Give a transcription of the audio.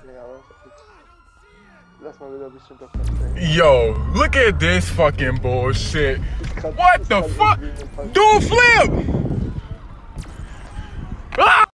Yo, look at this fucking bullshit. What the fuck? Dude, flip!